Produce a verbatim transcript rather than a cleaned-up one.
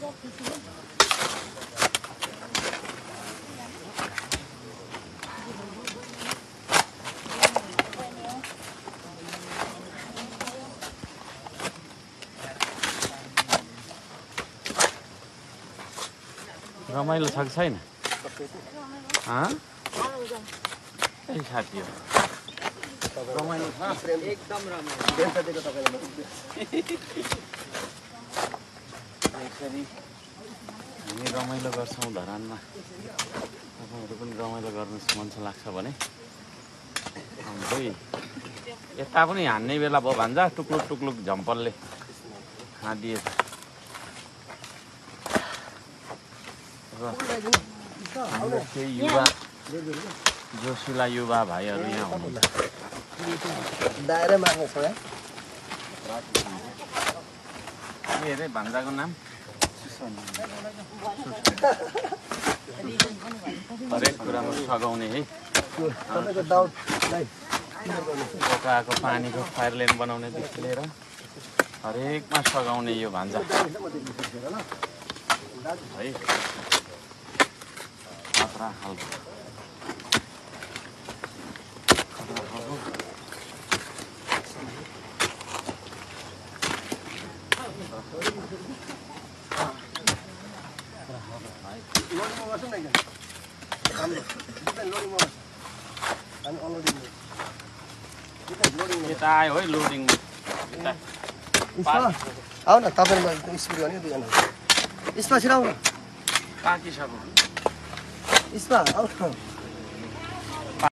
रमाइलो छ कि छैन? ए साथी हो रमाइलो छ एकदम रमाइलो यसरी हामी रमाइलो गर्छौँ धरानमा। तपाईँहरू पनि रमाइलो गर्नु मन लाग्छ भने हाम्रै यता पनि हान्ने बेला भयो भान्जा टुक्लुक टुक्लुक झम्पलले हादिएछ। हाम्रो केही युवा जोसिला युवा भाइहरू यहाँ हुनुहुन्छ। दायरा मार्नु छ के अरे भान्जाको नाम? हरेक कुरामा सघाउने है। पकाएको पानीको फायरलेन बनाउनेदेखि लिएर हरेकमा सघाउने यो भान्जा है। खतरा खालको यता आयो है लोडिङ। आऊ न तपाईँमा स्पिड गर्ने दुईजना यसमा छिराउनु पाकिसक्यो। यसमा आऊ न।